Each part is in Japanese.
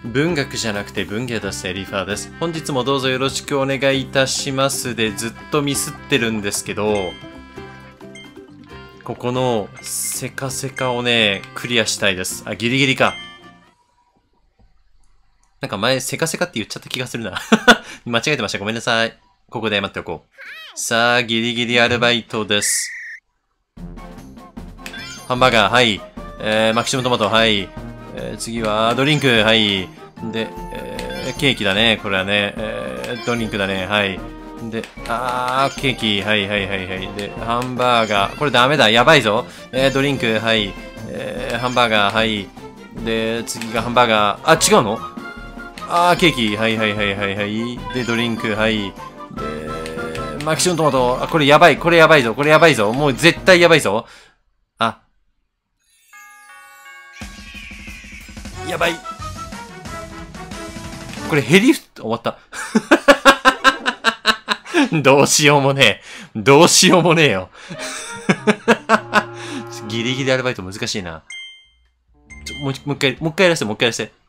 文学じゃなくて文芸出すエリファーです。本日もどうぞよろしくお願いいたしますで、ずっとミスってるんですけど、ここのセカセカをね、クリアしたいです。あ、ギリギリか。なんか前、セカセカって言っちゃった気がするな。間違えてました。ごめんなさい。ここで待っておこう。さあ、ギリギリアルバイトです。ハンバーガー、はい。マキシムトマト、はい。次は、ドリンク、はい。で、ケーキだね、これはね。ドリンクだね、はい。で、ケーキ、はいはいはいはい。で、ハンバーガー、これダメだ、やばいぞ。ドリンク、はい。ハンバーガー、はい。で、次がハンバーガー、違うの？ケーキ、はいはいはいはいはい。で、ドリンク、はい。で、マキシムトマト、これやばい、これやばいぞ、これやばいぞ。もう絶対やばいぞ。やばい。これヘリ終わった。どうしようもねえ。どうしようもねえよ。ギリギリアルバイト難しいな。もう一回やらせて、もう一回やらせて。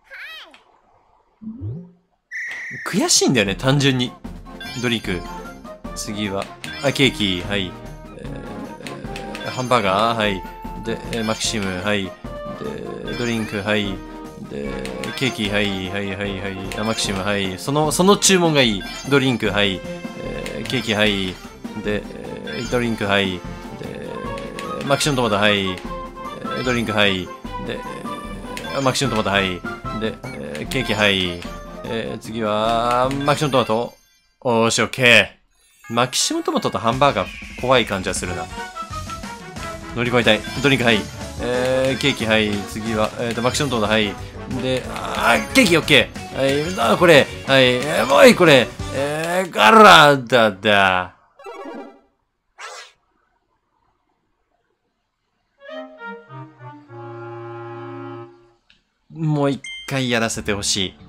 悔しいんだよね、単純に。ドリンク。次は、ケーキ、はい。ハンバーガー、はい。で、マキシム、はい。で、ドリンク、はい。で、ケーキ、はい、はい、はい、はい。マキシム、はい。その注文がいい。ドリンク、はい。ケーキ、はい。で、ドリンク、はい。で、マキシムトマト、はい。ドリンク、はい。で、マキシムトマト、はい。で、ケーキ、はい。次は、マキシムトマト。おーし、オッケー。マキシムトマトとハンバーガー、怖い感じはするな。乗り越えたい。ドリンク、はい。ケーキ、はい。次は、マキシムトマト、はい。で、ケーキ、オッケー。はい、これ、はい。もういい、これ。ガラダだ。もう一回やらせてほしい。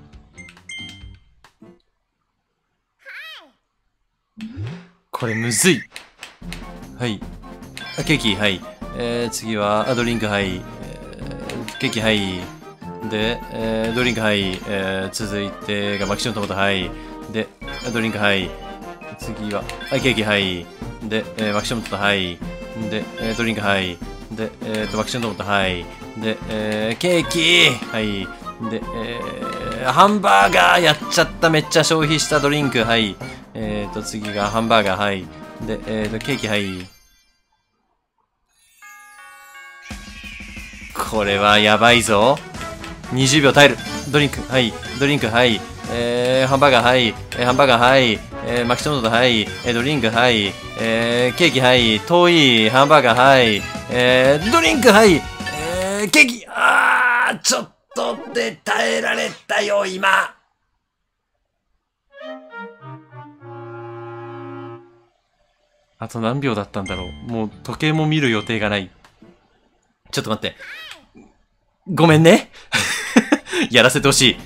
これむずい。はい。ケーキ、はい。次は、ドリンク、はい。ケーキ、はい。で、ドリンク、はい。続いてが、マキシムトマト、はい。で、ドリンク、はい。次は、ケーキ、はい。で、マキシムトマト、はい。で、ドリンク、はい。で、マキシムトマト、はい。で、ケーキ、はい。で、ハンバーガーやっちゃった。めっちゃ消費したドリンク、はい。次がハンバーガー、はい。で、ケーキ、はい。これはやばいぞ。20秒耐える。ドリンク、はい。ドリンク、はい。ハンバーガー、はい。ハンバーガー、はい。マキシムトマト、はい。ドリンク、はい。ケーキ、はい。遠い。ハンバーガー、はい。ドリンク、はい。ケーキ、ちょっとで耐えられたよ、今。あと何秒だったんだろう。もう時計も見る予定がない。ちょっと待って。ごめんね。やらせてほしい。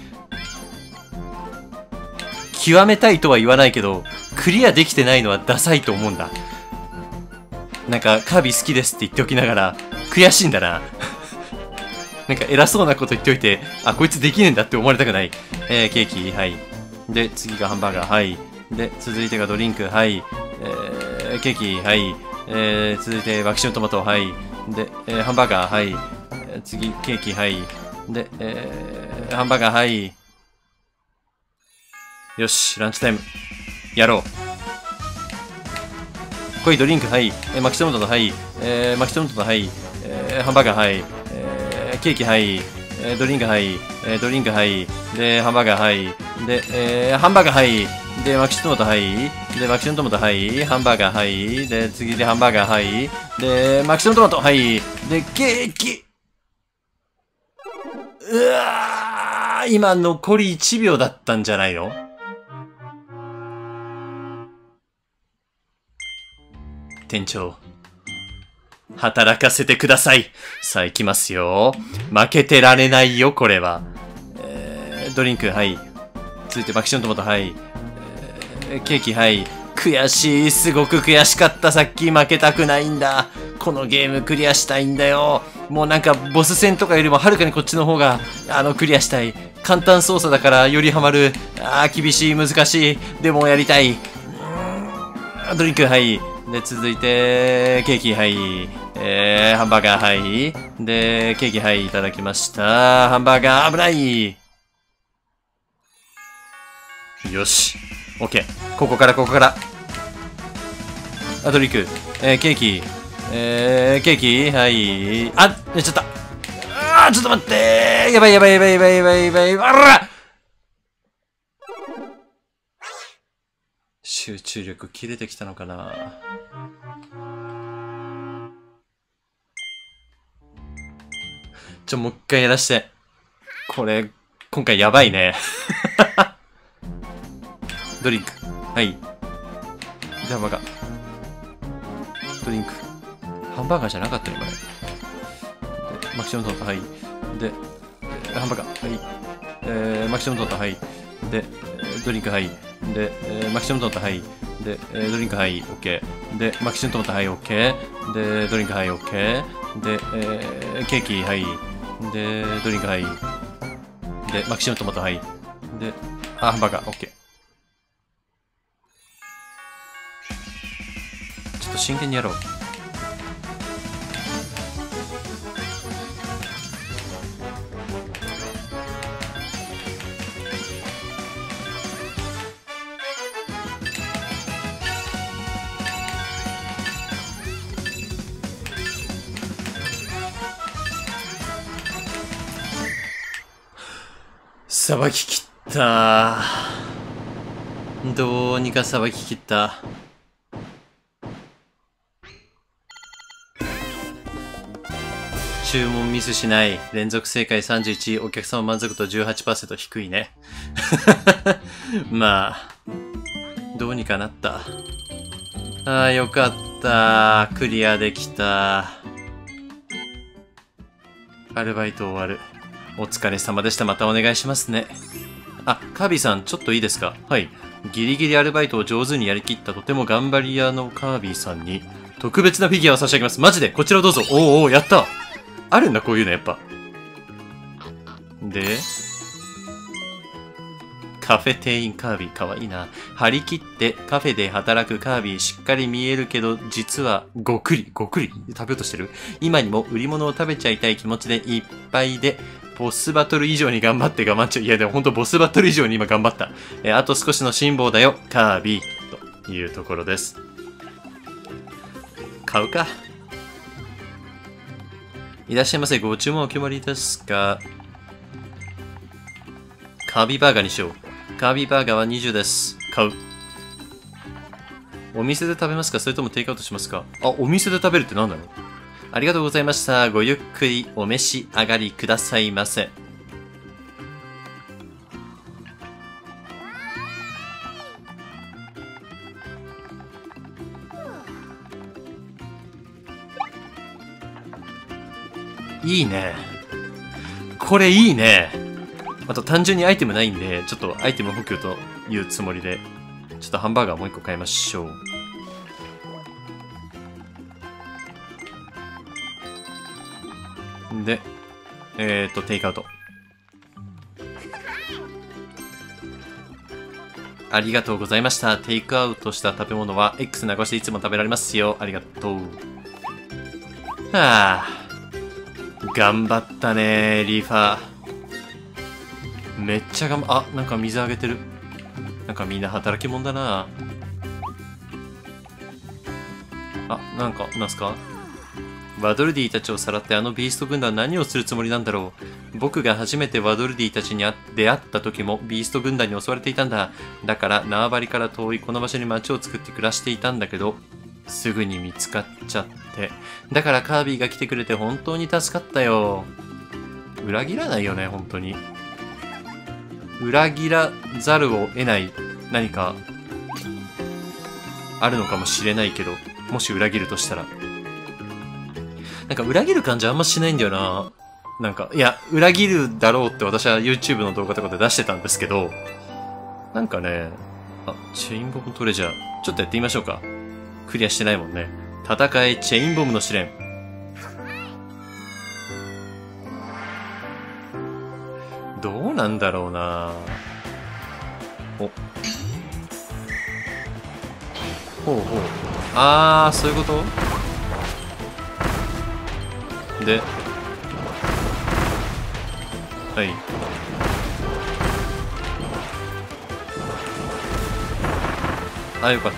極めたいとは言わないけど、クリアできてないのはダサいと思うんだ。なんか、カービィ好きですって言っておきながら、悔しいんだな。なんか偉そうなこと言っておいて、こいつできねえんだって思われたくない。ケーキ、はい。で、次がハンバーガー、はい。で、続いてがドリンク、はい。ケーキ、はい。続いてマキシムトマト、はい。で、ハンバーガー、はい。次、ケーキ、はい。で、ハンバーガー、はい。よし、ランチタイム。やろう。濃いドリンク、はい。マキシムトマト、はい。マキシムトマト、はい。ハンバーガー、はい。ケーキ、はい。ドリンク、はい。ドリンク、はい。で、ハンバーガー、はい。で、ハンバーガー、はい。で、マキシムトマト、はい。で、マキシムトマト、はい。ハンバーガー、はい。で、次でハンバーガー、はい。で、マキシムトマト、はい。で、ケーキ。今残り1秒だったんじゃないの？店長。働かせてください。さあ行きますよ。負けてられないよ、これは。ドリンク、はい。続いてマキシムトマト、はい。ケーキ、はい。悔しい。すごく悔しかった。さっき負けたくないんだ。このゲームクリアしたいんだよ。もうなんかボス戦とかよりもはるかにこっちの方が、クリアしたい。 簡単操作だからよりハマる。厳しい、難しい。でもやりたい。ドリンク、はい。で、続いて、ケーキ、はい。ハンバーガー、はい。で、ケーキ、はい。いただきました。ハンバーガー、危ない。よし。オッケー。ここから。ドリンク。ケーキ。ケーキ、はい。寝ちゃった。ちょっと待ってー。やばい。あら！集中力切れてきたのかな。もう一回やらして。これ、今回やばいね。ドリンク。はい。じゃあ、ドリンク。ハンバーガーじゃなかったよ、今ね。マキシムトータ、はい。で、ハンバーガー、はい。マキシムトータ、はい。で、ドリンク、はい。で、マキシムトータ、はい。で、ドリンク、はい。オッケー。で、マキシムトータ、はい。オッケー。で、ドリンク、はい。オッケー。で、ケーキ、はい。で、ドリンク、はい。で、マキシムトマト、はい。で、ハンバーガー、オッケー。ちょっと真剣にやろう。さばききった。どうにかさばききった。注文ミスしない。連続正解31。お客様満足度 18% 低いね。まあ、どうにかなった。よかった。クリアできた。アルバイト終わる。お疲れ様でした。またお願いしますね。カービィさん、ちょっといいですか？はい。ギリギリアルバイトを上手にやりきったとても頑張り屋のカービィさんに特別なフィギュアを差し上げます。マジでこちらをどうぞ。おー、やったあるんだ、こういうのやっぱ。で、カフェ店員カービィ、かわいいな。張り切ってカフェで働くカービィ、しっかり見えるけど、実はごくり食べようとしてる。今にも売り物を食べちゃいたい気持ちでいっぱいで、ボスバトル以上に頑張って我慢中。いやでもほんとボスバトル以上に今頑張った。あと少しの辛抱だよ、カービィ。というところです。買うか。いらっしゃいませ。ご注文お決まりですか？カービィバーガーにしよう。カービィバーガーは20です。買う。お店で食べますか？それともテイクアウトしますか？お店で食べるって何なの？ありがとうございました。ごゆっくりお召し上がりくださいませ。いいね。これいいね。あと単純にアイテムないんで、ちょっとアイテム補給というつもりで、ちょっとハンバーガーもう一個買いましょう。で、テイクアウト。ありがとうございました。テイクアウトした食べ物は X 流していつも食べられますよ。ありがとう。頑張ったね、リーファー。めっちゃなんか水あげてる。なんかみんな働き者だな。なんすか？ワドルディたちをさらってあのビースト軍団は何をするつもりなんだろう。僕が初めてワドルディたちに出会った時もビースト軍団に襲われていたんだ。だから縄張りから遠いこの場所に町を作って暮らしていたんだけど、すぐに見つかっちゃって。だからカービィが来てくれて本当に助かったよ。裏切らないよね、本当に。裏切らざるを得ない何かあるのかもしれないけど、もし裏切るとしたら。なんか裏切る感じあんましないんだよな。なんか、いや、裏切るだろうって私は YouTube の動画とかで出してたんですけど、なんかね、チェインボムトレジャー。ちょっとやってみましょうか。クリアしてないもんね。戦え、チェインボムの試練。どうなんだろうな。お。ほうほう。あー、そういうことで。はい。あ、よかった。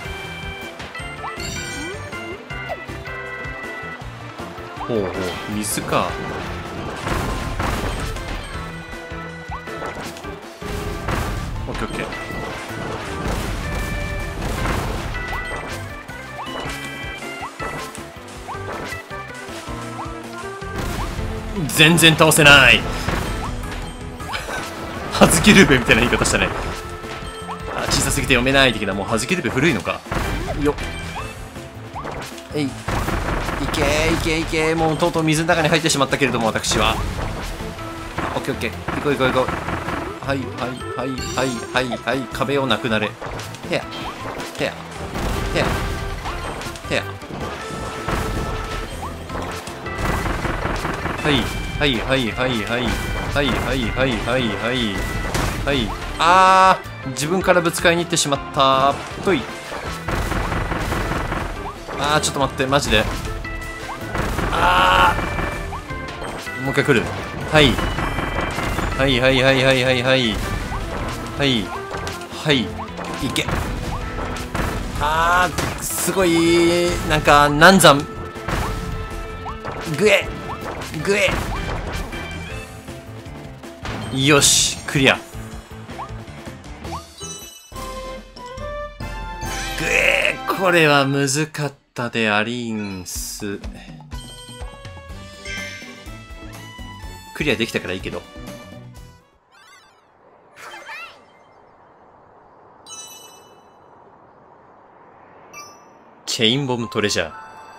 ほうほう、水か。オッケーオッケー。全然倒せない。はずきルーペみたいな言い方したね。あ、小さすぎて読めない的な。もうはずきルーペ古いのか。よっ。えい。いけーいけーいけー。もうとうとう水の中に入ってしまったけれども、私は。オッケーオッケー。行こう行こう行こう。はいはいはいはいはいはい。壁をなくなれ。ヘアヘアヘアヘア。はいはいはいはいはいはいはいはいはいはいはい。あー、自分からぶつかりに行ってしまった。とい。あー、ちょっと待って、マジで。あー、もう一回来る。はいはいはいはいはいはいはいはいはい、いけ。あー、すごい、なんか難産。グエグエ。よし、クリア。グエー、これは難かったでありんす。クリアできたからいいけど。チェインボムトレジャー。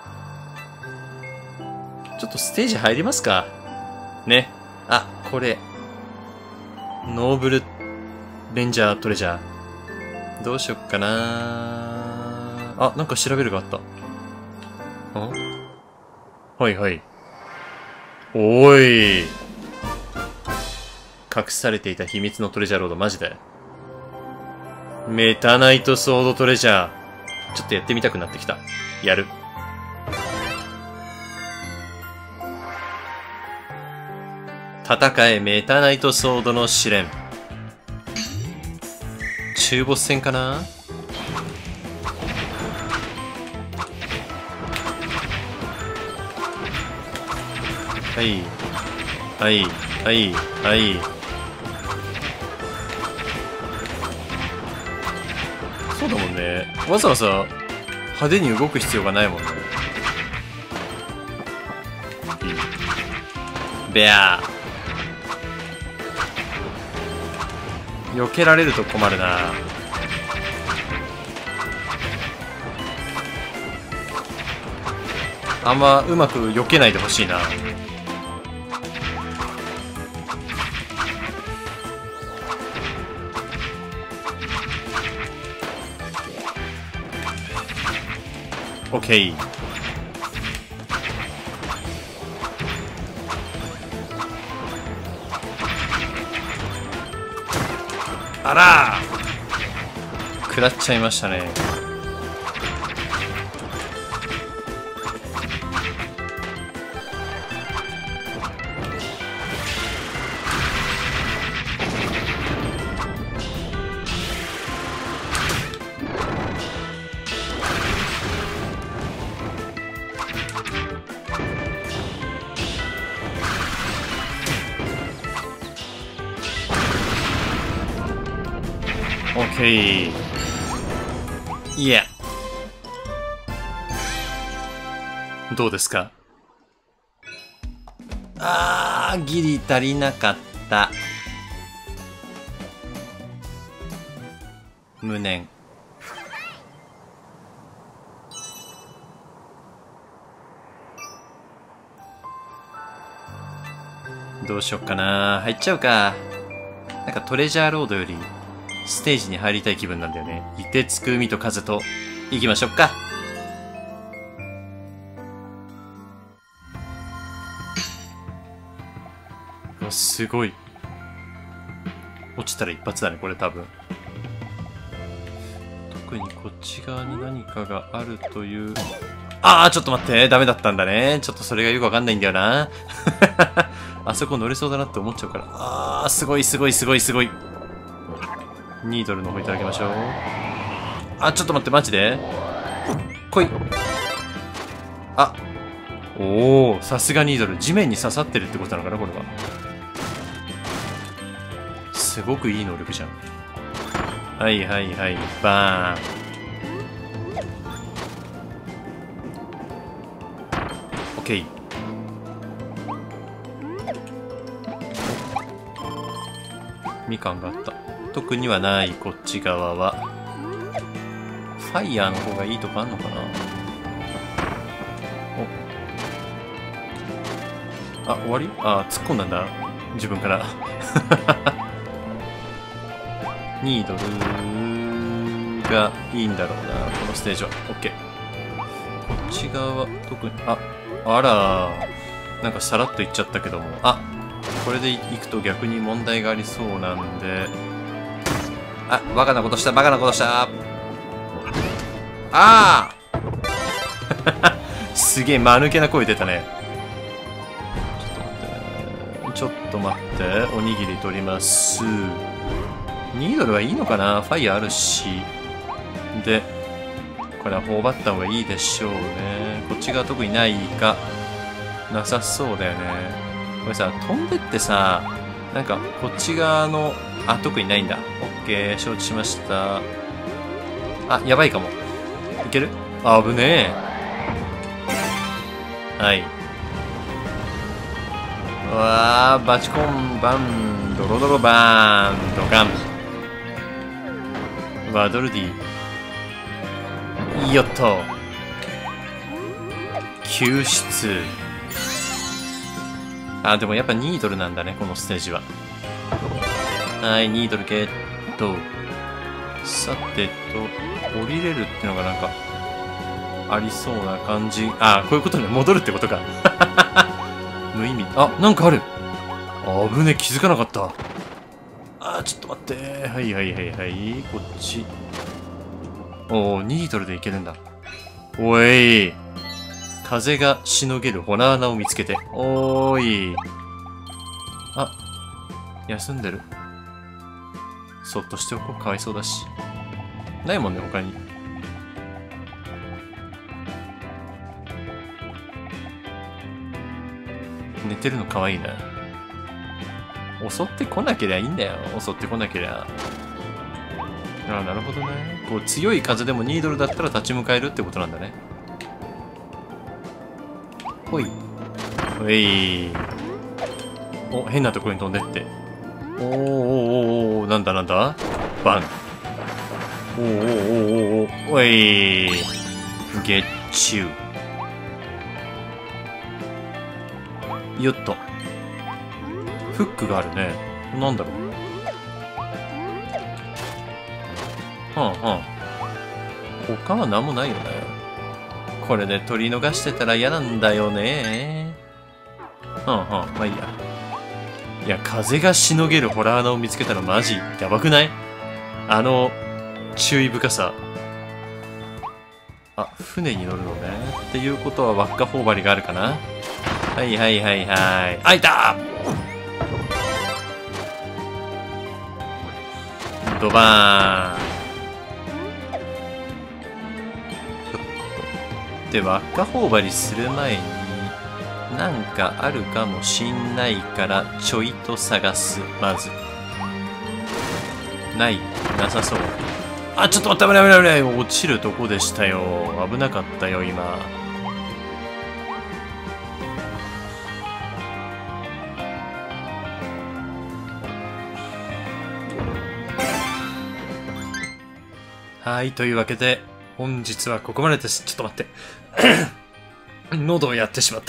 ちょっとステージ入りますかね。あ、これ。ノーブルレンジャートレジャー。どうしよっかな。あ、なんか調べるがあった。ん？はいはい。おーい。隠されていた秘密のトレジャーロード、マジで。メタナイトソードトレジャー。ちょっとやってみたくなってきた。やる。戦えメタナイトソードの試練。中ボス戦かな。はいはいはいはい。そうだもんね。わざわざ派手に動く必要がないもんね。ベアー。避けられると困るな。あんまうまく避けないでほしいな。オッケー。あらー、食らっちゃいましたね。オッケー。いや。どうですか？あー、ギリ足りなかった。無念。どうしよっかな。入っちゃうか。なんかトレジャーロードよりステージに入りたい気分なんだよね。凍てつく海と風と行きましょうか。すごい。 落ちたら一発だね、これ多分。特にこっち側に何かがあるという。ちょっと待って。ダメだったんだね。ちょっとそれがよくわかんないんだよな。あそこ乗れそうだなって思っちゃうから。すごいすごいすごいすごい。ニードルの方いただきましょう。ちょっと待って、マジで来い。おお、さすがニードル。地面に刺さってるってことなのかな、これは。すごくいい能力じゃん。はいはいはい、バーン。オッケー。みかんがあった。特にはない、こっち側は。ファイヤーの方がいいとかあんのかな。終わり？突っ込んだんだ。自分から。ニードルがいいんだろうな、このステージは。オッケー。こっち側は特に、あら、なんかさらっといっちゃったけども。これでいくと逆に問題がありそうなんで。バカなことした、バカなことした。すげえ、間抜けな声出たね。ちょっと待って。おにぎり取ります。ニードルはいいのかな？ファイヤーあるし。で、これは頬張った方がいいでしょうね。こっち側特にないか。なさそうだよね。これさ、飛んでってさ、なんか、こっち側の、特にないんだ。オッケー、承知しました。やばいかも。いける？危ねえ。はい。バチコン、バン、ドロドロバーン、ドカン。ワドルディ。よっと。救出。でもやっぱニードルなんだね、このステージは。はい、ニードルゲット。さてと、降りれるってのがなんか、ありそうな感じ。こういうことね、戻るってことか。無意味。なんかある。危ね、気づかなかった。ちょっと待って。はいはいはいはい。こっち。ニードルでいけるんだ。おい。風がしのげるホラー穴を見つけて。おーい。休んでる。そっとしておこう。かわいそうだし。ないもんね、他に。寝てるのかわいいな。襲ってこなけりゃいいんだよ。襲ってこなけりゃ。なるほどね。こう、強い風でもニードルだったら立ち向かえるってことなんだね。ほい。ほい。変なところに飛んでって。なんだなんだバン。おい。ゲッチュー。よっと。フックがあるね。なんだろう。他は何もないよね。これで取り逃してたら嫌なんだよね。まあいいや。いや、風がしのげるホラー穴を見つけたらマジやばくない？注意深さ。船に乗るのね。っていうことは輪っか頬張りがあるかな？はいはいはいはい。いた！ドバーン。で、輪っか頬張りする前に、なんかあるかもしんないから、ちょいと探す、まず。なさそう。ちょっと待って、危ない危ない危ない。落ちるとこでしたよ。危なかったよ、今。はい、というわけで、本日はここまでです。ちょっと待って。喉をやってしまった。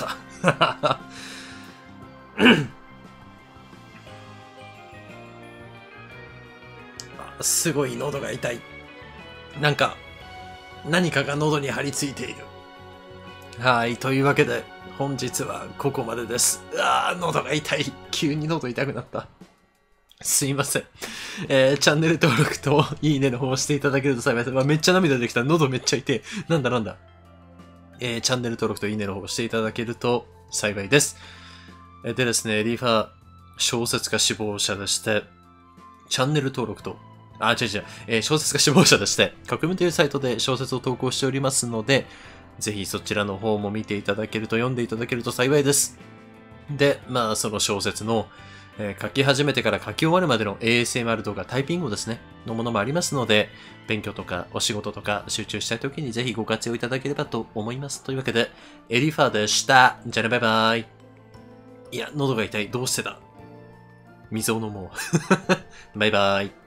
すごい喉が痛い。なんか、何かが喉に張り付いている。はい、というわけで、本日はここまでです。喉が痛い。急に喉痛くなった。 すいません。チャンネル登録といいねの方をしていただけると幸いです。めっちゃ涙出てきた。喉めっちゃ痛い。なんだ。チャンネル登録といいねの方をしていただけると幸いです。でですね、リーファー小説家志望者でして、チャンネル登録と、小説家志望者でして、革命というサイトで小説を投稿しておりますので、ぜひそちらの方も見ていただけると、読んでいただけると幸いです。で、その小説の、書き始めてから書き終わるまでの ASMR 動画、タイピングですね、のものもありますので、勉強とかお仕事とか集中したい時にぜひご活用いただければと思います。というわけで、エリファーでした。じゃあね、バイバイ。いや、喉が痛い。どうしてだ？水を飲もう。バイバイ。